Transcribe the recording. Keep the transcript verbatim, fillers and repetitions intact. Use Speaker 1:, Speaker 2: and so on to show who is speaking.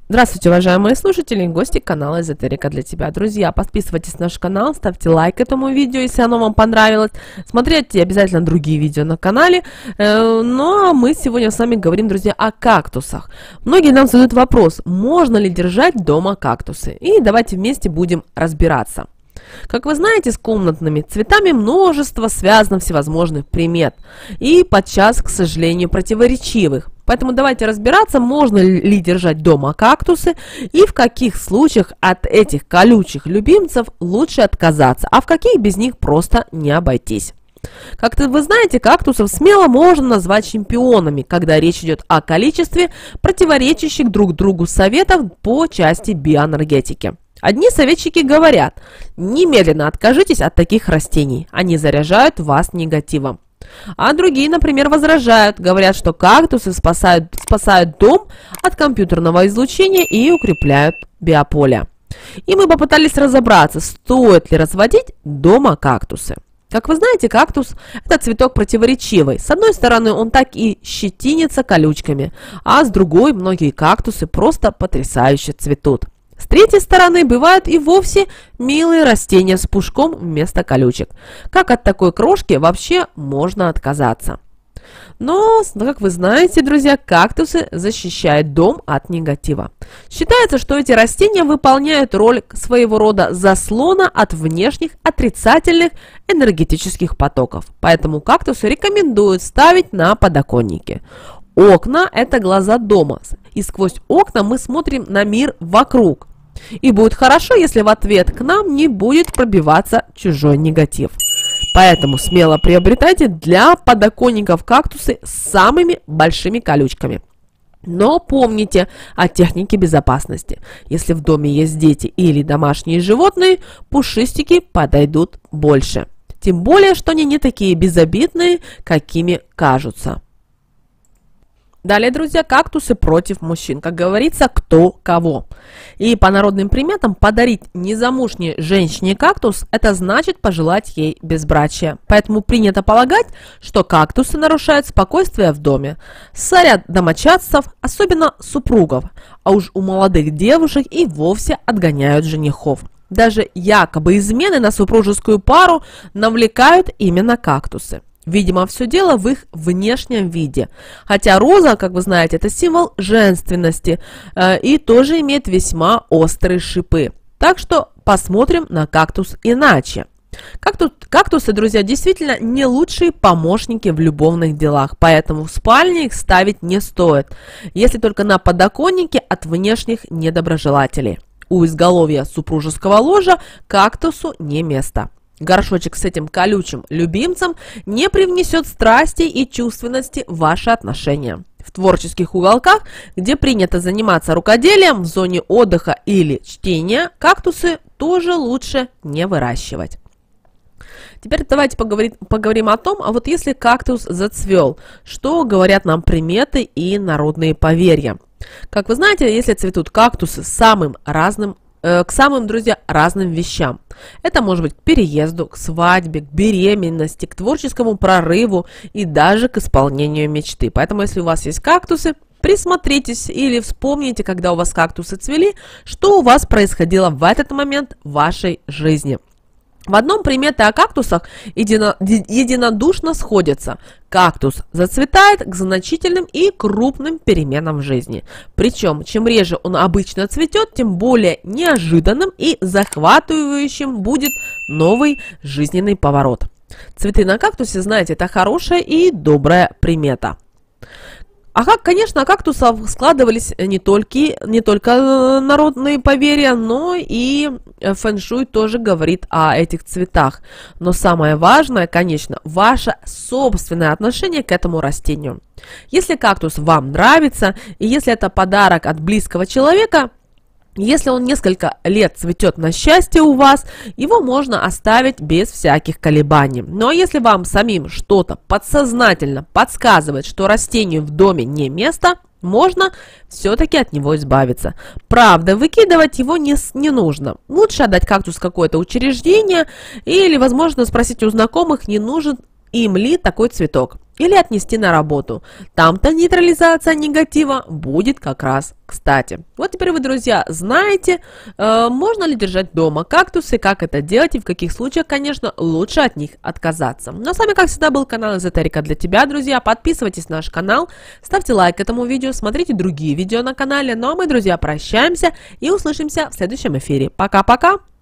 Speaker 1: Здравствуйте, уважаемые слушатели и гости канала Эзотерика для тебя. Друзья, подписывайтесь на наш канал, ставьте лайк этому видео, если оно вам понравилось. Смотрите обязательно другие видео на канале. Э, ну а мы сегодня с вами говорим, друзья, о кактусах. Многие нам задают вопрос, можно ли держать дома кактусы? И давайте вместе будем разбираться. Как вы знаете, с комнатными цветами множество связано всевозможных примет. И подчас, к сожалению, противоречивых. Поэтому давайте разбираться, можно ли держать дома кактусы и в каких случаях от этих колючих любимцев лучше отказаться, а в каких без них просто не обойтись. Как вы знаете, кактусов смело можно назвать чемпионами, когда речь идет о количестве противоречащих друг другу советов по части биоэнергетики. Одни советчики говорят, немедленно откажитесь от таких растений, они заряжают вас негативом. А другие, например, возражают, говорят, что кактусы спасают, спасают дом от компьютерного излучения и укрепляют биополе. И мы попытались разобраться, стоит ли разводить дома кактусы. Как вы знаете, кактус – это цветок противоречивый. С одной стороны, он так и щетинится колючками, а с другой, многие кактусы просто потрясающе цветут. С третьей стороны, бывают и вовсе милые растения с пушком вместо колючек. Как от такой крошки вообще можно отказаться? Но, как вы знаете, друзья, кактусы защищают дом от негатива. Считается, что эти растения выполняют роль своего рода заслона от внешних отрицательных энергетических потоков. Поэтому кактусы рекомендуют ставить на подоконнике. Окна – это глаза дома, и сквозь окна мы смотрим на мир вокруг. И будет хорошо, если в ответ к нам не будет пробиваться чужой негатив. Поэтому смело приобретайте для подоконников кактусы с самыми большими колючками. Но помните о технике безопасности. Если в доме есть дети или домашние животные, пушистики подойдут больше. Тем более, что они не такие безобидные, какими кажутся. Далее, друзья, кактусы против мужчин. Как говорится, кто кого. И по народным приметам подарить незамужней женщине кактус – это значит пожелать ей безбрачия. Поэтому принято полагать, что кактусы нарушают спокойствие в доме, ссорят домочадцев, особенно супругов, а уж у молодых девушек и вовсе отгоняют женихов. Даже якобы измены на супружескую пару навлекают именно кактусы. Видимо, все дело в их внешнем виде. Хотя роза, как вы знаете, это символ женственности э, и тоже имеет весьма острые шипы. Так что посмотрим на кактус иначе. Кактус, кактусы, друзья, действительно не лучшие помощники в любовных делах, поэтому в спальне их ставить не стоит, если только на подоконнике от внешних недоброжелателей. У изголовья супружеского ложа кактусу не место. Горшочек с этим колючим любимцем не привнесет страсти и чувственности в ваши отношения. В творческих уголках, где принято заниматься рукоделием, в зоне отдыха или чтения, кактусы тоже лучше не выращивать. Теперь давайте поговорим, поговорим о том, а вот если кактус зацвел, что говорят нам приметы и народные поверья. Как вы знаете, если цветут кактусы с самым разным к самым, друзья, разным вещам. Это может быть к переезду, к свадьбе, к беременности, к творческому прорыву и даже к исполнению мечты. Поэтому, если у вас есть кактусы, присмотритесь или вспомните, когда у вас кактусы цвели, что у вас происходило в этот момент в вашей жизни. В одном приметы о кактусах едино, единодушно сходятся. Кактус зацветает к значительным и крупным переменам в жизни. Причем, чем реже он обычно цветет, тем более неожиданным и захватывающим будет новый жизненный поворот. Цветы на кактусе, знаете, это хорошая и добрая примета. А как, конечно, о кактусах складывались не только, не только народные поверья, но и фэн-шуй тоже говорит о этих цветах. Но самое важное, конечно, ваше собственное отношение к этому растению. Если кактус вам нравится, и если это подарок от близкого человека, если он несколько лет цветет на счастье у вас, его можно оставить без всяких колебаний. Но если вам самим что-то подсознательно подсказывает, что растению в доме не место, можно все-таки от него избавиться. Правда, выкидывать его не, не нужно. Лучше отдать кактус в какое-то учреждение или, возможно, спросить у знакомых, не нужен им ли такой цветок. или отнести на работу. Там-то нейтрализация негатива будет как раз кстати. Вот теперь вы, друзья, знаете, э, можно ли держать дома кактусы, как это делать и в каких случаях, конечно, лучше от них отказаться. Но с вами, как всегда, был канал Эзотерика для тебя, друзья. Подписывайтесь на наш канал, ставьте лайк этому видео, смотрите другие видео на канале. Ну а мы, друзья, прощаемся и услышимся в следующем эфире. Пока-пока!